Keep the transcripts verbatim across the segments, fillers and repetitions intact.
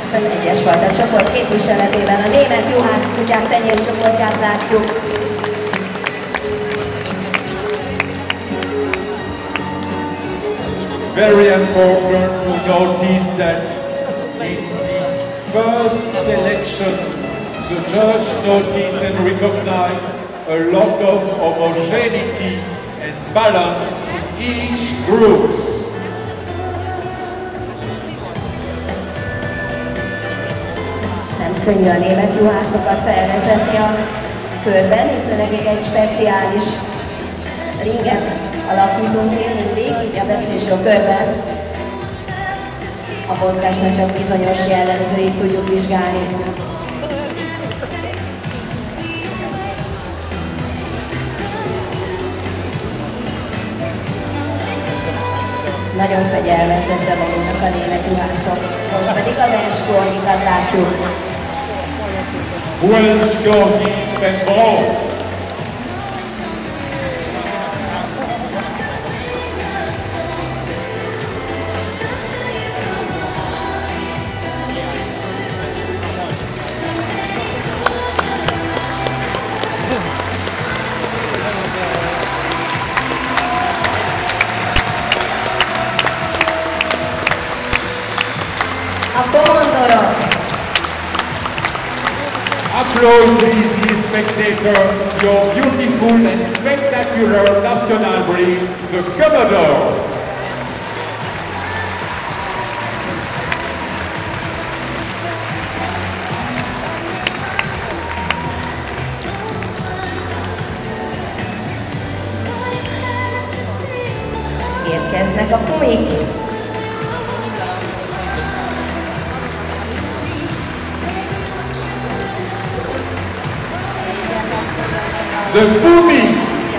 Az egyes fajta csoport képviseletében a német juhász kutyák tenyészcsoportját látjuk. Very important to notice that in this first selection, the judge noticed and recognized a lot of homogeneity and balance in each group. Nem könnyű a német juhászokat felvezetni a körben, hiszen nekik egy speciális ringet alakítunk ki mindig, így a vesztésjog körben a mozgásnak csak bizonyos jellemzőit tudjuk vizsgálni. Nagyon fegyelmezettre vannak a német juhászok. Most pedig a Welsh Cornikat látjuk. Welsh Corni Pembroke. Applaud please, dear spectator, your beautiful and spectacular national breed, the Commodore. Érkeznek a pumik. The Fumi.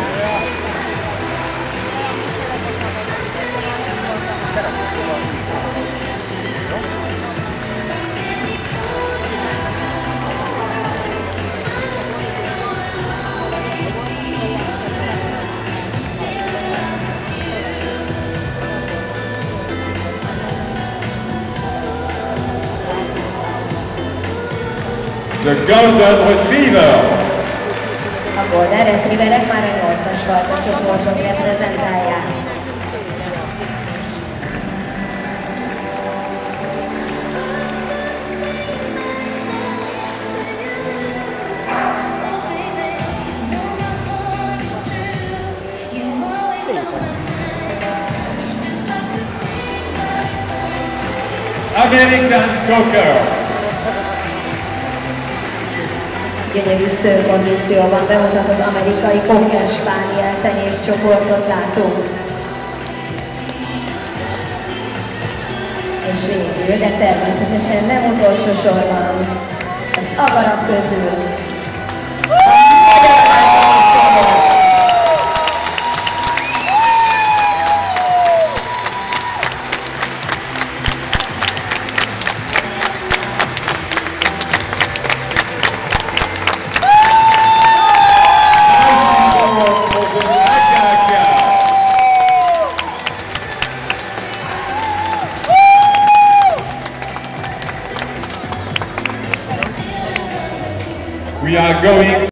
The Golden Retriever. A Golden Retrieverek már a nyolcas fajta csoportot reprezentálják. American Cocker. Gyönyörű szőrkondícióban bemutatott amerikai Cocker Spaniel tenyészcsoportot látunk. És végül, de természetesen nem utolsó sorban, az agarak közül we are going